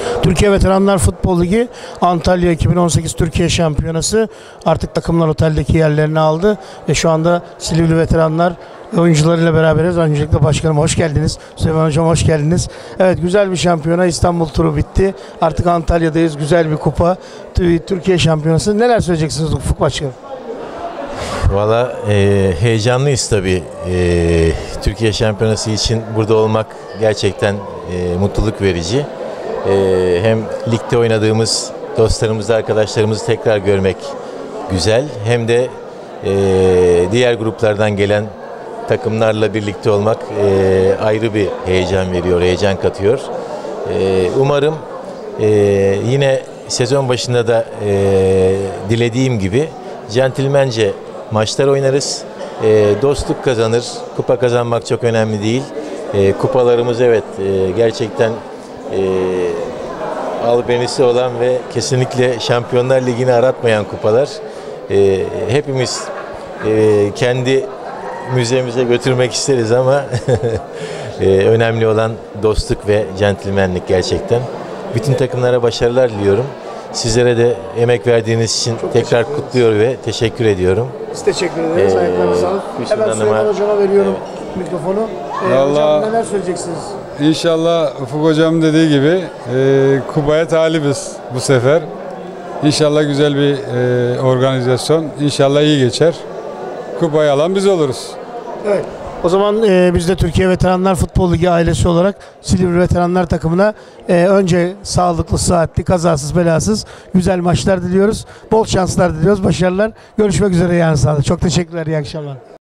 Türkiye Veteranlar Futbol Ligi Antalya 2018 Türkiye Şampiyonası artık takımlar oteldeki yerlerini aldı ve şu anda Silivri Veteranlar oyuncularıyla beraberiz. Öncelikle başkanım hoş geldiniz. Süleyman Hocam hoş geldiniz. Evet, güzel bir şampiyona, İstanbul turu bitti. Artık Antalya'dayız. Güzel bir kupa. Türkiye Şampiyonası. Neler söyleyeceksiniz Ufuk Başkanım? Valla heyecanlıyız tabii. Türkiye Şampiyonası için burada olmak gerçekten mutluluk verici. Hem ligde oynadığımız dostlarımızı, arkadaşlarımızı tekrar görmek güzel. Hem de diğer gruplardan gelen takımlarla birlikte olmak ayrı bir heyecan veriyor, heyecan katıyor. Umarım yine sezon başında da dilediğim gibi centilmence maçlar oynarız. Dostluk kazanır. Kupa kazanmak çok önemli değil. Kupalarımız evet gerçekten albenisi olan ve kesinlikle Şampiyonlar Ligi'ni aratmayan kupalar. Hepimiz kendi müzemize götürmek isteriz ama önemli olan dostluk ve centilmenlik gerçekten. Bütün takımlara başarılar diliyorum. Sizlere de emek verdiğiniz için çok tekrar kutluyor ve teşekkür ediyorum. Biz teşekkür ederiz. Ayaklarınızı sağlık. Hemen Süleyman Hocam'a veriyorum mikrofonu. Hocam neler söyleyeceksiniz? İnşallah Ufuk Hocam dediği gibi kupaya talibiz bu sefer. İnşallah güzel bir organizasyon. İnşallah iyi geçer. Kupayı alan biz oluruz. Evet. O zaman biz de Türkiye Veteranlar Futbol Ligi ailesi olarak Silivri Veteranlar takımına önce sağlıklı, sıhhatli, kazasız, belasız güzel maçlar diliyoruz. Bol şanslar diliyoruz. Başarılar. Görüşmek üzere yarın sahada. Çok teşekkürler. İyi akşamlar.